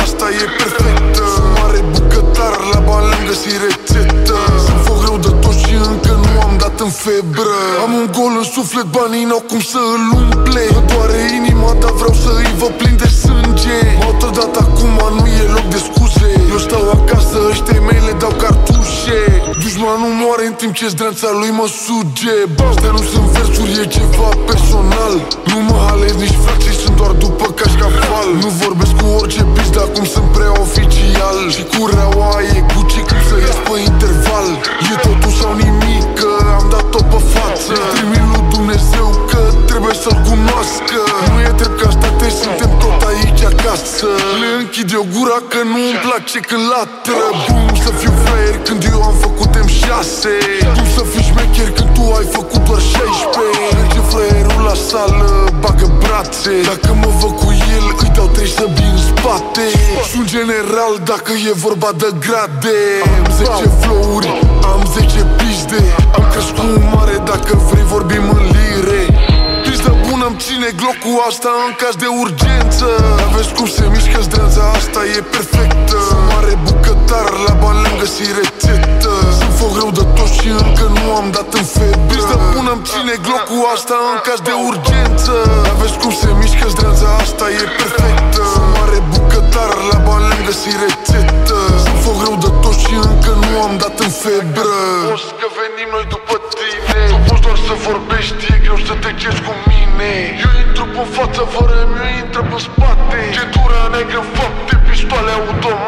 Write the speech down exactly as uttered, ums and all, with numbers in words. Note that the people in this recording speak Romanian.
asta e perfectă. Sunt mare bucătar, la bani le-am găsit rețetă. Sunt foc greu de tot și încă nu am dat în febră. Am un gol în suflet, banii n-au cum să îl umple. Mă doare inima, dar vreau să îi vă plin de sânge. M-au trădat acum, nu e loc de scuze. Eu stau acasă, ăștia mei le dau cartușe. Dușmanul moare în timp ce zdreanța lui mă suge. Astea nu sunt versuri, e ceva personal. Nu mă halez nici frații, sunt doar după cașcaval. Nu vorbesc cu orice bis, dar acum sunt prea oficial. Și cu reaua e Gucci, cum să ies pe interval. E totul sau nimic, că am dat-o pe față. Trimit lui Dumnezeu că trebuie să-l cunoască. Nu e drept ca state, suntem tot aici acasă. Le închid eu gura că nu-mi place când latră. Bum, să fiu fraier când eu am făcut M șase. Cum să fii șmecher când tu ai făcut doar șaisprezece. Merge fraierul la sală, bagă brațe. Dacă mă văd cu el, îi dau trei săbi în spate. Sunt general dacă e vorba de grade. Am zece flow-uri, am zece pizde. Am crescut mare, dacă vrei vorbim în lire. Pizdă bună îmi ține glocul asta în caz de urgență. Dar vezi cum se mișcă zdreanța, asta e perfectă. Sunt mare bucătar, la bani le-am găsit rețetă. Sunt foc greu de tot și încă nu am dat în febră. Pizdă bună îmi ține glocul asta în caz de urgență. Dar vezi cum se mișcă zdreanța, asta e perfectă. Sunt mare bucătar, la bani le-am găsit rețetă. Sunt foc greu de tot și încă nu am dat în febră. Poți că venim noi după tine. Tu poți doar să vorbești, e greu să te ceri cu mine. Eu intru pe față, fără mi-o intră pe spate. Centura neagră, fapte, pistoale automat.